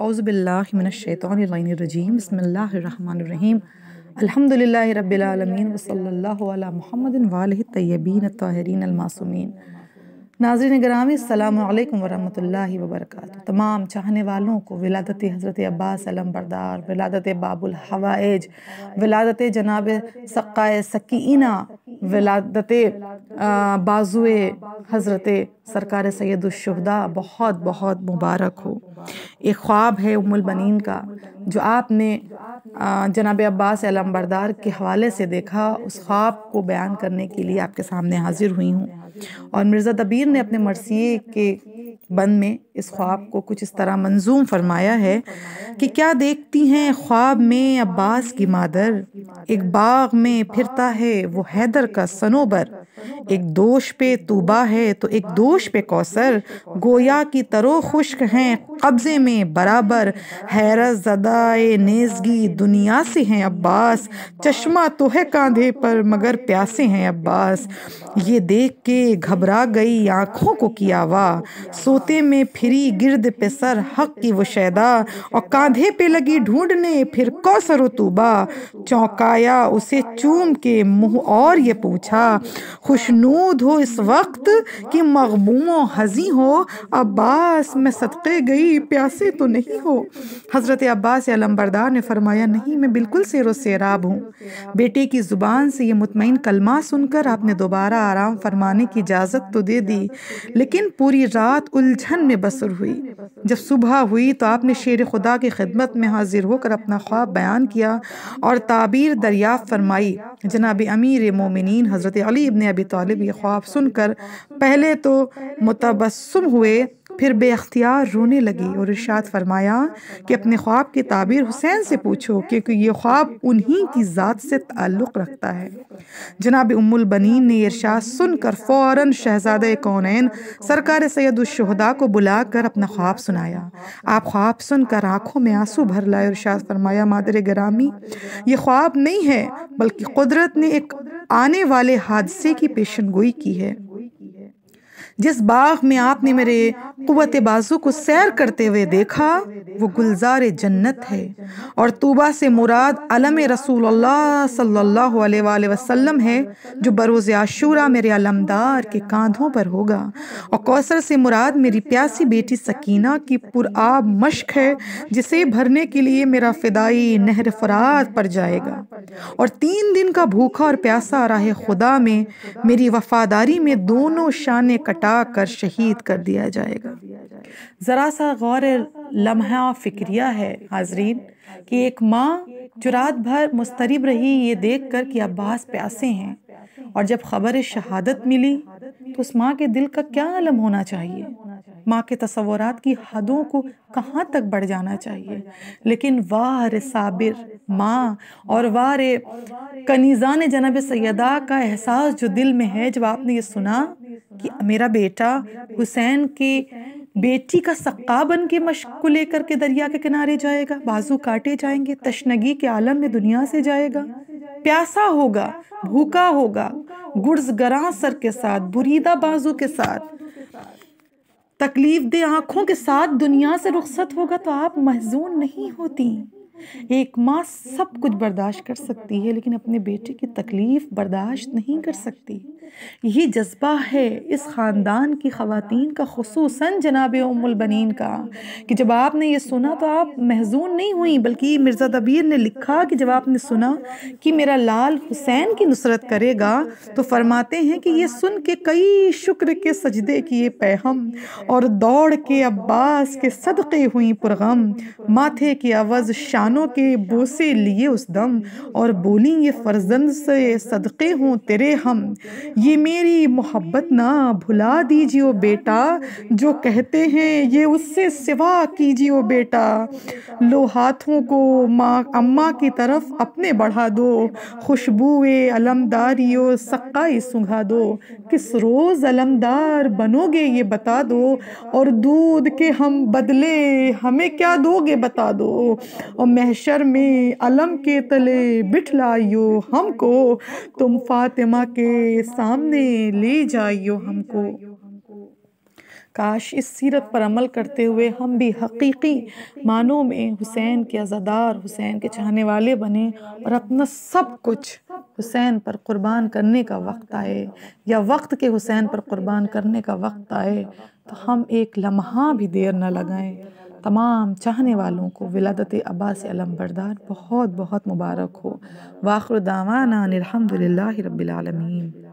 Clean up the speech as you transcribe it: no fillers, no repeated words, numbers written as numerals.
اعوذ باللہ من الشیطان الرجیم بسم اللہ الرحمن الرحیم الحمدللہ رب العالمین وصلی اللہ علی محمد وآلہ الطیبین الطاہرین المعصومین۔ ناظرین گرامی، السلام علیکم ورحمۃ اللہ وبرکاتہ۔ تمام چاہنے والوں کو ولادت حضرت عباس علم بردار، ولادت باب الحوائج، ولادت جناب سقائے سکینہ، ولادت بازو حضرت سرکار سید الشہداء بہت بہت مبارک ہو۔ ایک خواب ہے ام البنین کا جو آپ نے جناب عباس علم بردار کے حوالے سے دیکھا، اس خواب کو بیان کرنے کے لیے آپ کے سامنے حاضر ہوئی ہوں۔ اور مرزا دبیر نے اپنے مرثیے کے بند میں اس خواب کو کچھ اس طرح منظوم فرمایا ہے کہ کیا دیکھتی ہیں خواب میں عباس کی مادر، ایک باغ میں پھرتا ہے وہ حیدر کا صنوبر، ایک دوش پہ طوبا ہے تو ایک دوش پہ کوثر، گویا کی ترو خشک ہیں قبضے میں برابر، حیرت زدائے نیزگی دنیا سے ہیں عباس، چشمہ تو ہے کاندھے پر مگر پیاسے ہیں عباس۔ یہ دیکھ کے گھبرا گئی آنکھوں کو کیا وا، سوتے میں پھری گرد پہ سر حق کی وہ شیدا، اور کاندھے پہ لگی ڈھونڈنے پھر کوثر و طوبا، چونکایا اسے چوم کے منہ اور یہ پوچھا، خوشنود ہو اس وقت کہ مغموم و حزیں ہو، عباس میں صدقے گئی پیاسے تو نہیں ہو؟ حضرت عباس علم بردار نے فرمایا، نہیں، میں بالکل سیر و سیراب ہوں۔ بیٹے کی زبان سے یہ مطمئن کلمہ سن کر آپ نے دوبارہ آرام فرمانے کی اجازت تو دے دی، لیکن پوری رات الجھن میں بسر ہوئی۔ جب صبح ہوئی تو آپ نے شیر خدا کی خدمت میں حاضر ہو کر اپنا خواب بیان کیا اور تعبیر دریافت فرمائی۔ جناب امیر مومنین حضرت علی ابن ابی طالب یہ خواب سن کر پہلے تو متبسم ہوئے، پھر بے اختیار رونے لگی اور ارشاد فرمایا کہ اپنے خواب کی تعبیر حسین سے پوچھو، کیونکہ یہ خواب انہی کی ذات سے تعلق رکھتا ہے۔ جناب ام البنین نے ارشاد سن کر فوراً شہزادہ کونین سرکار سید الشہداء کو بلا کر اپنا خواب سنایا۔ آپ خواب سن کر آنکھوں میں آنسو بھر لائے اور ارشاد فرمایا، مادر گرامی، یہ خواب نہیں ہے بلکہ قدرت نے ایک آنے والے حادثے کی پیشن گوئی کی ہے۔ جس باغ میں آپ نے میرے قوت بازو کو سیر کرتے ہوئے دیکھا وہ گلزار جنت ہے، اور طوبا سے مراد علم رسول اللہ صلی اللہ علیہ وآلہ وسلم ہے جو بروز عاشورہ میرے علمدار کے کاندھوں پر ہوگا، اور کوثر سے مراد میری پیاسی بیٹی سکینہ کی پرآب مشک ہے جسے بھرنے کے لیے میرا فدائی نہر فرات پر جائے گا، اور 3 دن کا بھوکا اور پیاسا راہ خدا میں میری وفاداری میں دونوں شانے کٹا کر شہید کر دیا جائے گا۔ ذرا سا غور لمحہ فکریہ ہے حاضرین کہ ایک ماں جو رات بھر مضطرب رہی یہ دیکھ کر کہ عباس پیاسے ہیں، اور جب خبر شہادت ملی تو اس ماں کے دل کا کیا عالم ہونا چاہیے، ماں کے تصورات کی حدوں کو کہاں تک بڑھ جانا چاہیے۔ لیکن واہ صابر ماں اور واہ کنیزان جناب سیدہ کا احساس جو دل میں ہے جب آپ نے یہ سنا کہ میرا بیٹا حسین کی بیٹی کا سقا بن کے مشک کو لے کر کے دریا کے کنارے جائے گا، بازو کاٹے جائیں گے، تشنگی کے عالم میں دنیا سے جائے گا، پیاسا ہوگا، بھوکا ہوگا، گرز گراں سر کے ساتھ، بریدہ بازو کے ساتھ، تکلیف دہ آنکھوں کے ساتھ دنیا سے رخصت ہوگا تو آپ محزون نہیں ہوتی۔ ایک ماں سب کچھ برداشت کر سکتی ہے لیکن اپنے بیٹے کی تکلیف برداشت نہیں کر سکتی۔ یہی جذبہ ہے اس خاندان کی خواتین کا، خصوصاً جناب ام البنین کا، کہ جب آپ نے یہ سنا تو آپ محزون نہیں ہوئیں، بلکہ مرزا دبیر نے لکھا کہ جب آپ نے سنا کہ میرا لال حسین کی نصرت کرے گا تو فرماتے ہیں کہ یہ سن کے کئی شکر کے سجدے کیے پیہم، اور دوڑ کے عباس کے صدقے ہوئیں پرغم، ماتھے کے عوض شانوں کے بوسے لیے اس دم، اور بولیں یہ فرزند سے صدقے ہوں تیرے ہم، یہ میری محبت نہ بھلا دیجیو بیٹا، جو کہتے ہیں یہ اس سے سوا کیجیو بیٹا، لو ہاتھوں کو ماں اماں کی طرف اپنے بڑھا دو، خوشبوئے علمداریو سقائی سنگھا دو، کس روز علمدار بنو گے یہ بتا دو، اور دودھ کے ہم بدلے ہمیں کیا دو گے بتا دو، اور محشر میں علم کے تلے بٹھلائیو ہم کو، تم فاطمہ کے سامنے لے جائیو ہم کو۔ کاش اس سیرت پر عمل کرتے ہوئے ہم بھی حقیقی معنوں میں حسین کے عزادار، حسین کے چاہنے والے بنیں اور اپنا سب کچھ حسین پر قربان کرنے کا وقت آئے، یا وقت کے حسین پر قربان کرنے کا وقت آئے تو ہم ایک لمحہ بھی دیر نہ لگائیں۔ تمام چاہنے والوں کو ولادت عباس علم بردار بہت بہت مبارک ہو۔ وآخر دعوانا ان الحمد للہ رب العالمین۔